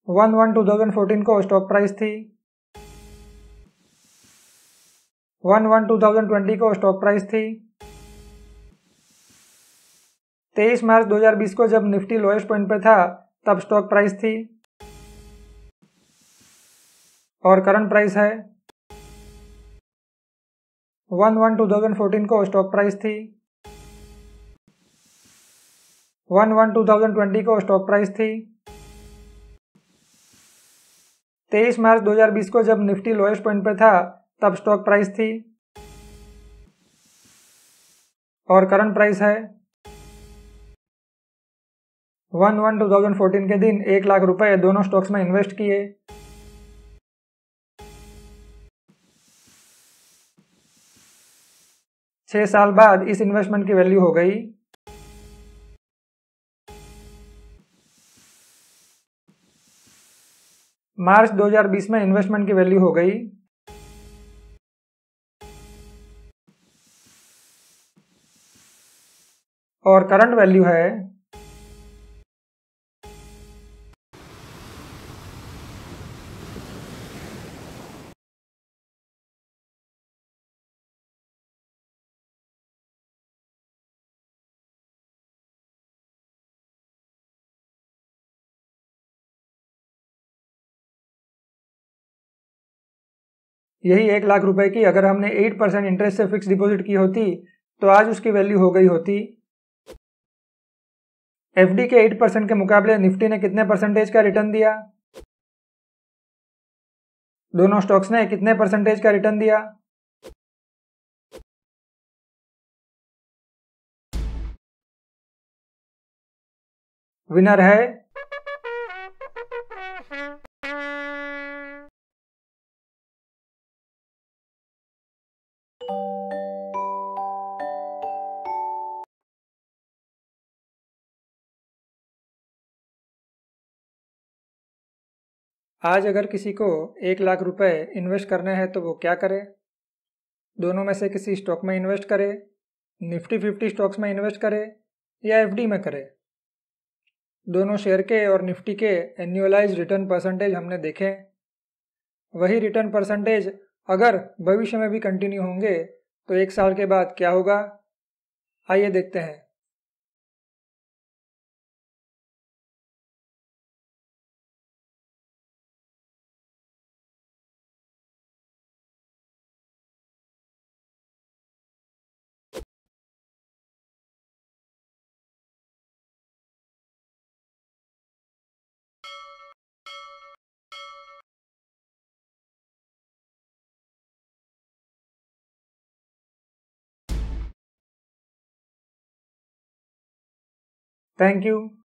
1/1/2014 को stock price थी। 1/1/2020 को स्टॉक प्राइस थी। 23 मार्च 2020 को जब निफ्टी लोएस्ट पॉइंट पे था तब स्टॉक प्राइस थी और करंट प्राइस है। 1/1/2014 को स्टॉक प्राइस थी। 1/1/2020 को स्टॉक प्राइस थी। 23 मार्च 2020 को जब निफ्टी लोएस्ट पॉइंट पे था तब स्टॉक प्राइस थी और करंट प्राइस है। 1/1/2014 के दिन 1 लाख रुपए दोनों स्टॉक्स में इन्वेस्ट किए। छह साल बाद इस इन्वेस्टमेंट की वैल्यू हो गई मार्च 2020 में इन्वेस्टमेंट की वैल्यू हो गई और करंट वैल्यू है यही 1 लाख रुपए की अगर हमने 8% इंटरेस्ट से फिक्स डिपॉजिट की होती तो आज उसकी वैल्यू हो गई होती। एफडी के 8% के मुकाबले निफ्टी ने कितने परसेंटेज का रिटर्न दिया? दोनों स्टॉक्स ने कितने परसेंटेज का रिटर्न दिया? विनर है आज अगर किसी को 1 लाख रुपए इन्वेस्ट करने हैं तो वो क्या करे? दोनों में से किसी स्टॉक में इन्वेस्ट करे, निफ्टी 50 स्टॉक्स में इन्वेस्ट करे या एफडी में करे। दोनों शेयर के और निफ्टी के एन्युअलाइज रिटर्न परसेंटेज हमने देखे। वही रिटर्न परसेंटेज अगर भविष्य में भी कंटिन्यू होंगे तो 1 साल के बाद क्या होगा? आइए देखते हैं। Thank you.